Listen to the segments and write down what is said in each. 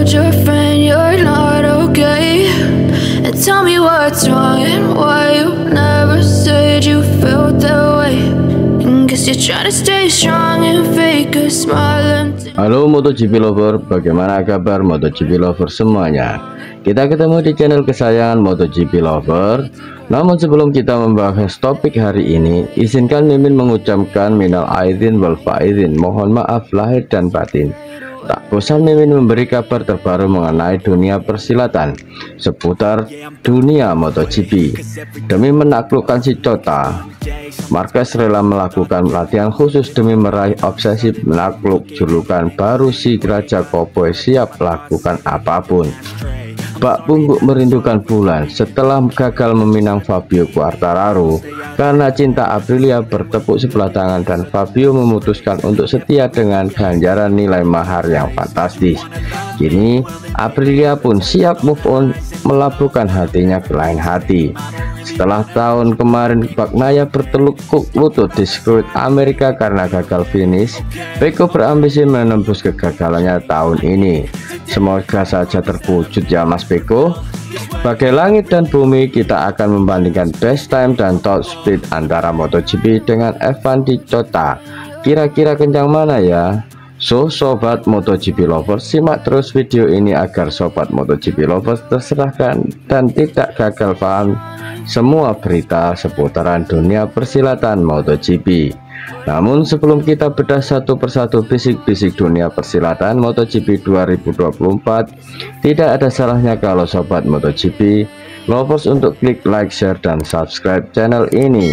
told your friend you're not okay, and tell me what's wrong and why you never said you felt that way. And guess you're trying to stay strong and fake a smile. Halo MotoGP lover, bagaimana kabar MotoGP lover semuanya? Kita ketemu di channel kesayangan MotoGP lover. Namun sebelum kita membahas topik hari ini, izinkan Mimin mengucapkan minal aidin wal faizin, mohon maaf lahir dan batin. Tak bosan Mimin memberi kabar terbaru mengenai dunia persilatan seputar dunia MotoGP. Demi menaklukkan si Cota, Marquez rela melakukan latihan khusus demi meraih obsesi menakluk julukan baru. Si Raja Cowboy siap lakukan apapun. Bak Pungguk merindukan bulan setelah gagal meminang Fabio Quartararo. Karena cinta, Aprilia bertepuk sebelah tangan dan Fabio memutuskan untuk setia dengan ganjaran nilai mahar yang fantastis. Kini Aprilia pun siap move on, melabuhkan hatinya ke lain hati. Setelah tahun kemarin Bagnaia berteluk lutut di sirkuit Amerika karena gagal finish, Pecco berambisi menembus kegagalannya tahun ini. Semoga saja terwujud ya Mas Pecco. Bagai langit dan bumi, kita akan membandingkan best time dan top speed antara MotoGP dengan F1 di Cota. Kira-kira kencang mana ya? So, sobat MotoGP lovers, simak terus video ini agar sobat MotoGP lovers terserahkan dan tidak gagal paham semua berita seputaran dunia persilatan MotoGP. Namun sebelum kita bedah satu persatu bisik-bisik dunia persilatan MotoGP 2024, tidak ada salahnya kalau sobat MotoGP lovers untuk klik like, share, dan subscribe channel ini,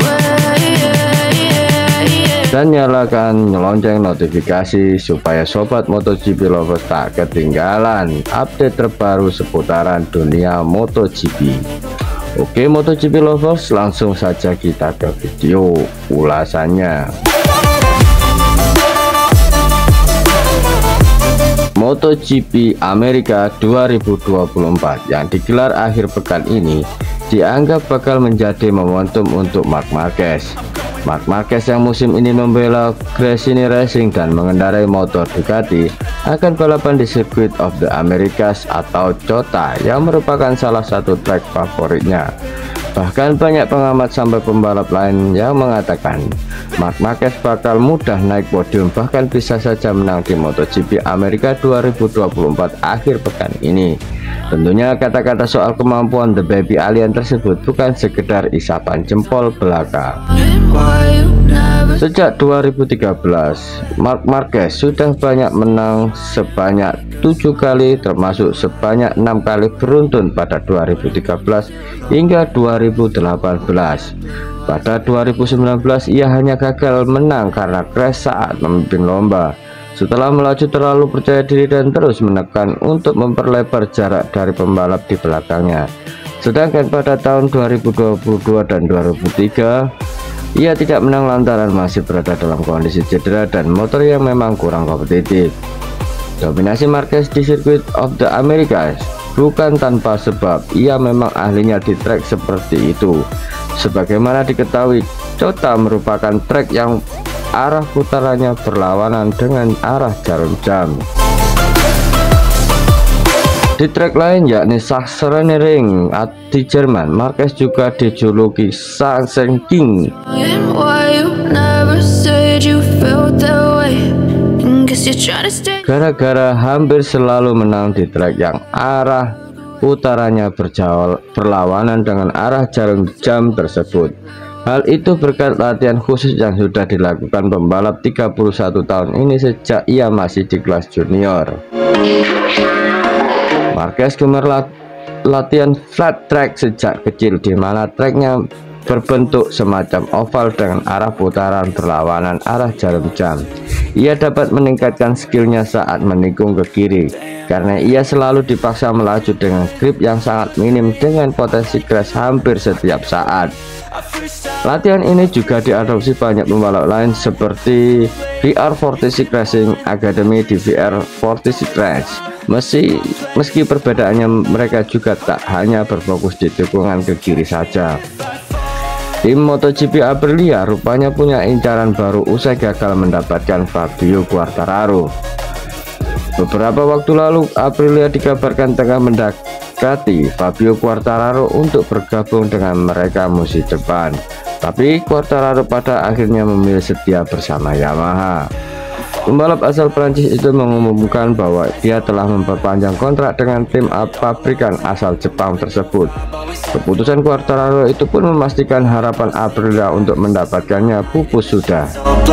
dan nyalakan lonceng notifikasi supaya sobat MotoGP lovers tak ketinggalan update terbaru seputaran dunia MotoGP. Oke MotoGP lovers, langsung saja kita ke video ulasannya. MotoGP Amerika 2024 yang digelar akhir pekan ini dianggap bakal menjadi momentum untuk Marc Marquez. Marc Marquez yang musim ini membela Gresini Racing dan mengendarai motor Ducati akan balapan di Circuit of the Americas atau COTA yang merupakan salah satu track favoritnya. Bahkan banyak pengamat sampai pembalap lain yang mengatakan Marc Marquez bakal mudah naik podium, bahkan bisa saja menang di MotoGP Amerika 2024 akhir pekan ini. Tentunya kata-kata soal kemampuan The Baby Alien tersebut bukan sekedar isapan jempol belaka. Sejak 2013, Marc Marquez sudah banyak menang sebanyak 7 kali, termasuk sebanyak 6 kali beruntun pada 2013 hingga 2018. Pada 2019 ia hanya gagal menang karena crash saat memimpin lomba. Setelah melaju terlalu percaya diri dan terus menekan untuk memperlebar jarak dari pembalap di belakangnya. Sedangkan pada tahun 2022 dan 2003 ia tidak menang lantaran masih berada dalam kondisi cedera dan motor yang memang kurang kompetitif. Dominasi Marquez di Circuit of the Americas bukan tanpa sebab, ia memang ahlinya di trek seperti itu. Sebagaimana diketahui, COTA merupakan trek yang arah putarannya berlawanan dengan arah jarum jam. Di trek lain yakni Sachsenring di Jerman, Marquez juga dijuluki Sachsen King. Gara-gara hampir selalu menang di trek yang arah putarannya berlawanan dengan arah jarum jam tersebut. Hal itu berkat latihan khusus yang sudah dilakukan pembalap 31 tahun ini sejak ia masih di kelas junior. Marquez gemar latihan flat track sejak kecil, di mana treknya berbentuk semacam oval dengan arah putaran berlawanan arah jarum jam. Ia dapat meningkatkan skillnya saat menikung ke kiri, karena ia selalu dipaksa melaju dengan grip yang sangat minim dengan potensi crash hampir setiap saat. Latihan ini juga diadopsi banyak pembalap lain seperti VR46 Racing Academy di VR46 Race. Meski perbedaannya, mereka juga tak hanya berfokus di tikungan ke kiri saja. Tim MotoGP Aprilia rupanya punya incaran baru usai gagal mendapatkan Fabio Quartararo. Beberapa waktu lalu Aprilia dikabarkan tengah mendekati Fabio Quartararo untuk bergabung dengan mereka musim depan, tapi Quartararo pada akhirnya memilih setia bersama Yamaha. Pembalap asal Prancis itu mengumumkan bahwa dia telah memperpanjang kontrak dengan tim pabrikan asal Jepang tersebut. Keputusan Quartararo itu pun memastikan harapan Aprilia untuk mendapatkannya pupus sudah.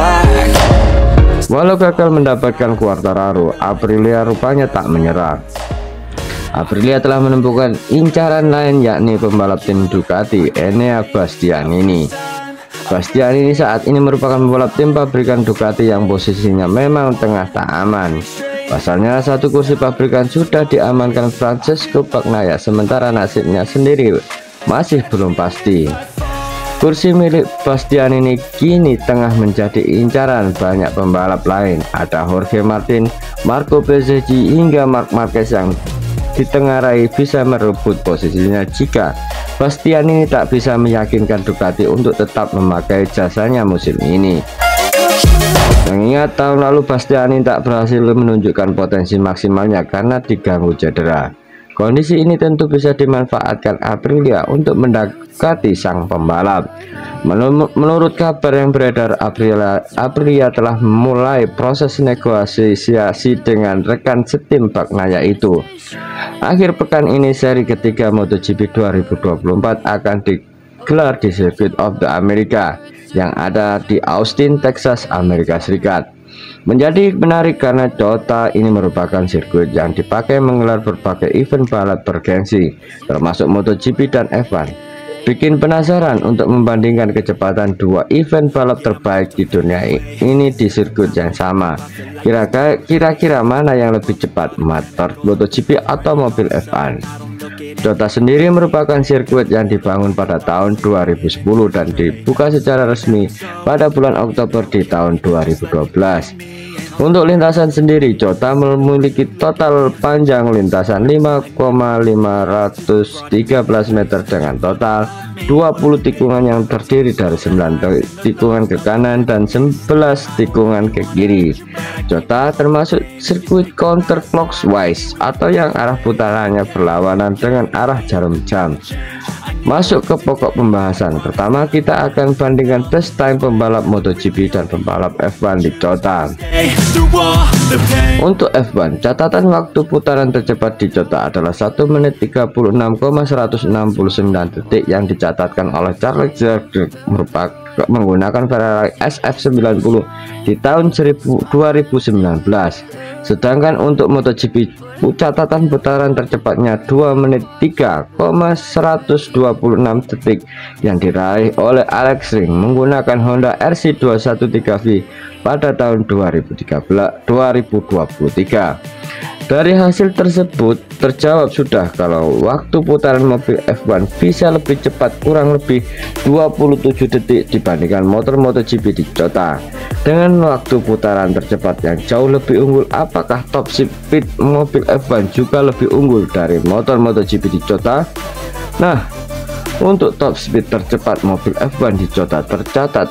Walau gagal mendapatkan Quartararo, Aprilia rupanya tak menyerah. Aprilia telah menemukan incaran lain, yakni pembalap tim Ducati, Enea Bastianini. Bastianini saat ini merupakan pembalap tim pabrikan Ducati yang posisinya memang tengah tak aman. Pasalnya satu kursi pabrikan sudah diamankan Francesco Bagnaia, sementara nasibnya sendiri masih belum pasti. Kursi milik Bastianini kini tengah menjadi incaran banyak pembalap lain. Ada Jorge Martin, Marco Bezzecchi hingga Marc Marquez yang ditengarai bisa merebut posisinya jika Bastianini tak bisa meyakinkan Ducati untuk tetap memakai jasanya musim ini. Mengingat tahun lalu Bastianini tak berhasil menunjukkan potensi maksimalnya karena diganggu cedera. Kondisi ini tentu bisa dimanfaatkan Aprilia untuk mendekati sang pembalap. Menurut kabar yang beredar, Aprilia telah mulai proses negosiasi dengan rekan setim Bagnaia itu. Akhir pekan ini seri ketiga MotoGP 2024 akan digelar di Circuit of the America yang ada di Austin, Texas, Amerika Serikat. Menjadi menarik karena COTA ini merupakan sirkuit yang dipakai menggelar berbagai event balap bergengsi, termasuk MotoGP dan F1. Bikin penasaran untuk membandingkan kecepatan dua event balap terbaik di dunia ini di sirkuit yang sama. Kira-kira mana yang lebih cepat, motor MotoGP atau mobil F1? COTA sendiri merupakan sirkuit yang dibangun pada tahun 2010 dan dibuka secara resmi pada bulan Oktober di tahun 2012. Untuk lintasan sendiri, COTA memiliki total panjang lintasan 5,513 meter dengan total 20 tikungan yang terdiri dari 9 tikungan ke kanan dan 11 tikungan ke kiri. COTA termasuk sirkuit counterclockwise atau yang arah putarannya berlawanan dengan arah jarum jam. Masuk ke pokok pembahasan. Pertama, kita akan bandingkan best time pembalap MotoGP dan pembalap F1 di COTA. Untuk F1, catatan waktu putaran tercepat di COTA adalah 1 menit 36,169 detik yang dicatatkan oleh Charles Leclerc menggunakan Ferrari SF90 di tahun 2019. Sedangkan untuk MotoGP, catatan putaran tercepatnya 2 menit 3,126 detik yang diraih oleh Alex Rins menggunakan Honda RC213V pada tahun 2023. Dari hasil tersebut terjawab sudah kalau waktu putaran mobil F1 bisa lebih cepat kurang lebih 27 detik dibandingkan motor MotoGP di COTA. Dengan waktu putaran tercepat yang jauh lebih unggul, apakah top speed mobil F1 juga lebih unggul dari motor MotoGP di COTA? Nah, untuk top speed tercepat mobil F1 di COTA tercatat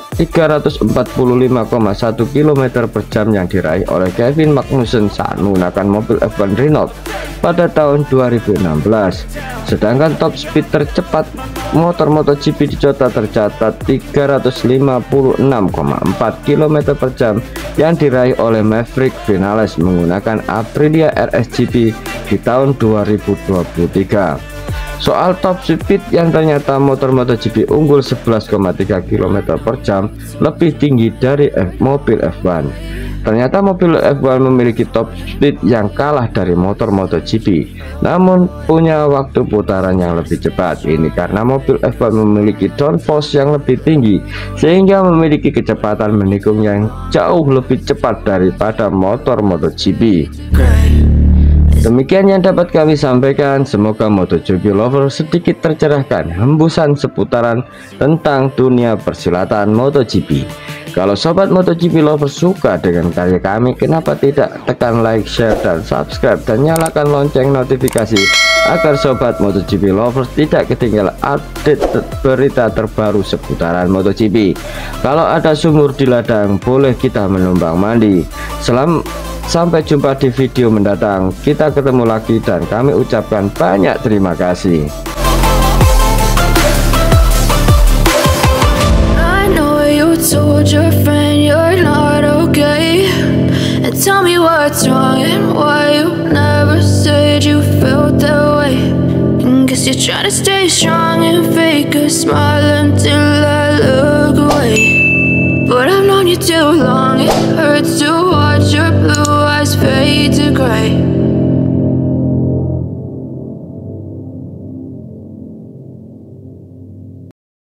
345,1 km per jam yang diraih oleh Kevin Magnussen saat menggunakan mobil F1 Renault pada tahun 2016. Sedangkan top speed tercepat motor MotoGP di COTA tercatat 356,4 km per jam yang diraih oleh Maverick Vinales menggunakan Aprilia RSGP di tahun 2023. Soal top speed yang ternyata motor MotoGP unggul 11,3 km per jam lebih tinggi dari mobil F1. Ternyata mobil F1 memiliki top speed yang kalah dari motor MotoGP, namun punya waktu putaran yang lebih cepat. Ini karena mobil F1 memiliki downforce yang lebih tinggi sehingga memiliki kecepatan menikung yang jauh lebih cepat daripada motor MotoGP. Demikian yang dapat kami sampaikan. Semoga MotoGP lover sedikit tercerahkan hembusan seputaran tentang dunia persilatan MotoGP. Kalau sobat MotoGP lover suka dengan karya kami, kenapa tidak tekan like, share, dan subscribe, dan nyalakan lonceng notifikasi agar sobat MotoGP lovers tidak ketinggalan update berita terbaru seputaran MotoGP. Kalau ada sumur di ladang, boleh kita menumpang mandi. Sampai jumpa di video mendatang. Kita ketemu lagi dan kami ucapkan banyak terima kasih. I know you told your friend you're not okay, and tell me what's wrong and why you never said you felt that way. And guess you're trying to stay strong and fake a smile until I look away. But I've known you too long, it hurts to